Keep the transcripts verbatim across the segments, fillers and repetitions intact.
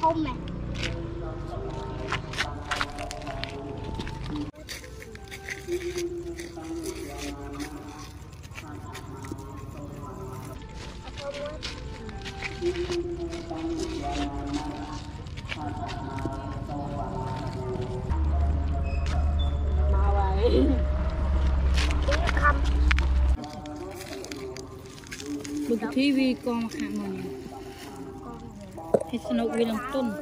thôm này. Mau vậy. Được thi vì con hạ mình hết snow vì làm tuần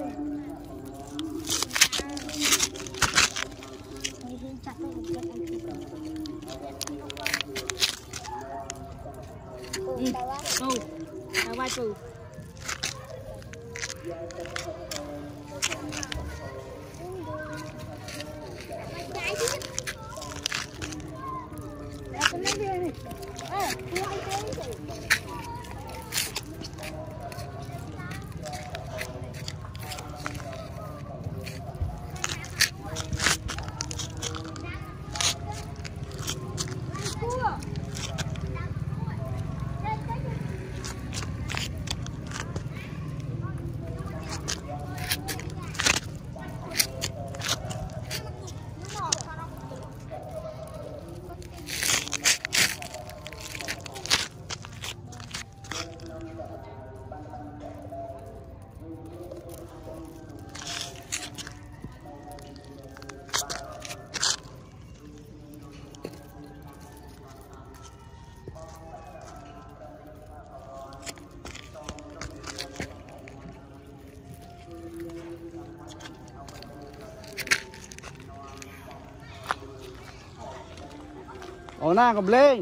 ừ đâu đâu vai từ Ồ na cầm lên.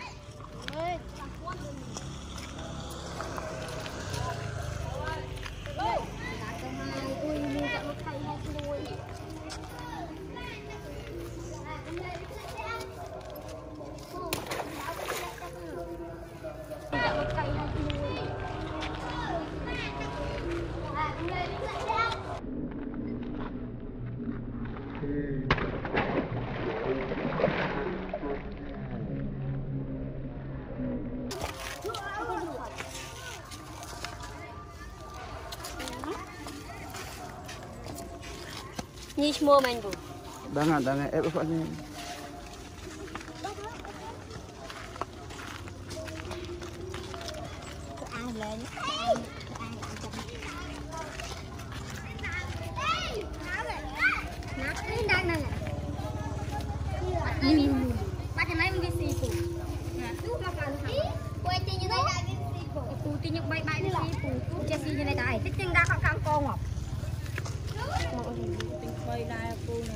Ni semua main bu. Dangan dangan eh bapak ni. Ăn lên. Đang nè. Bắt cái máy mình đi xì phụ. Nè, tú mà cần hả? Quay trên như thế này đi xì phụ. Phụ tin nhục bay bay đi xì phụ. Tú che xì như này tại. Tích tinh ra không cam con ngọc. Bay ra cô nè.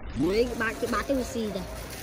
Mấy bạn cái bát cái gì đây?